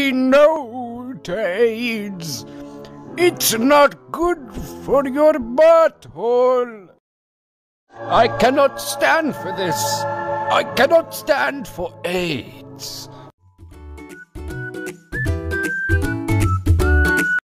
say no to AIDS. It's not good for your butthole. I cannot stand for this. I cannot stand for AIDS.